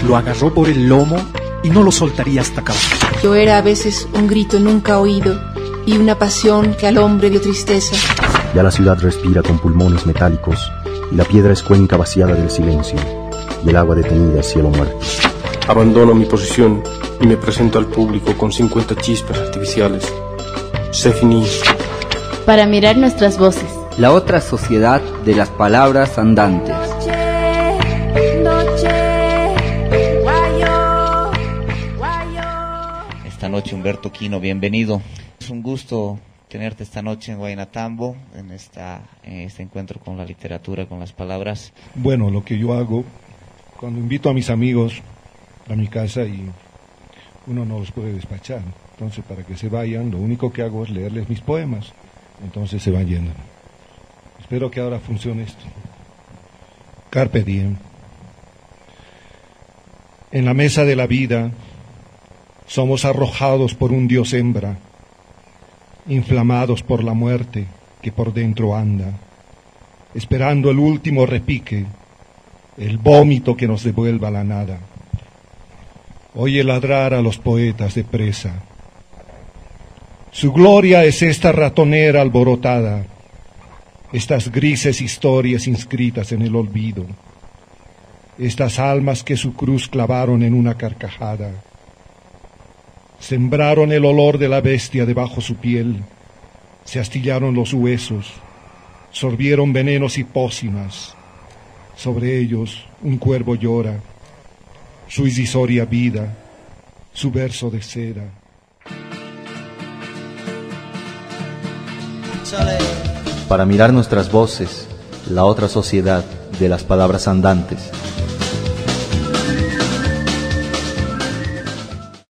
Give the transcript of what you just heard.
Lo agarró por el lomo y no lo soltaría hasta acabar. Yo era a veces un grito nunca oído y una pasión que al hombre dio tristeza. Ya la ciudad respira con pulmones metálicos y la piedra es cuenca vaciada del silencio y el agua detenida es cielo muerto. Abandono mi posición y me presento al público con 50 chispas artificiales. C'est fini. Para mirar nuestras voces. La otra sociedad de las palabras andantes. Esta noche, Humberto Quino, bienvenido. Es un gusto tenerte esta noche en Guaynatambo, en este encuentro con la literatura, con las palabras. Bueno, lo que yo hago, cuando invito a mis amigos a mi casa y uno no los puede despachar, entonces para que se vayan, lo único que hago es leerles mis poemas, entonces se van yendo. Espero que ahora funcione esto. Carpe diem. En la mesa de la vida somos arrojados por un dios hembra, inflamados por la muerte que por dentro anda, esperando el último repique, el vómito que nos devuelva la nada. Oye ladrar a los poetas de presa. Su gloria es esta ratonera alborotada, estas grises historias inscritas en el olvido, estas almas que su cruz clavaron en una carcajada, sembraron el olor de la bestia debajo su piel, se astillaron los huesos, sorbieron venenos y pócimas, sobre ellos un cuervo llora, su irrisoria vida, su verso de seda. Para mirar nuestras voces, la otra sociedad de las palabras andantes.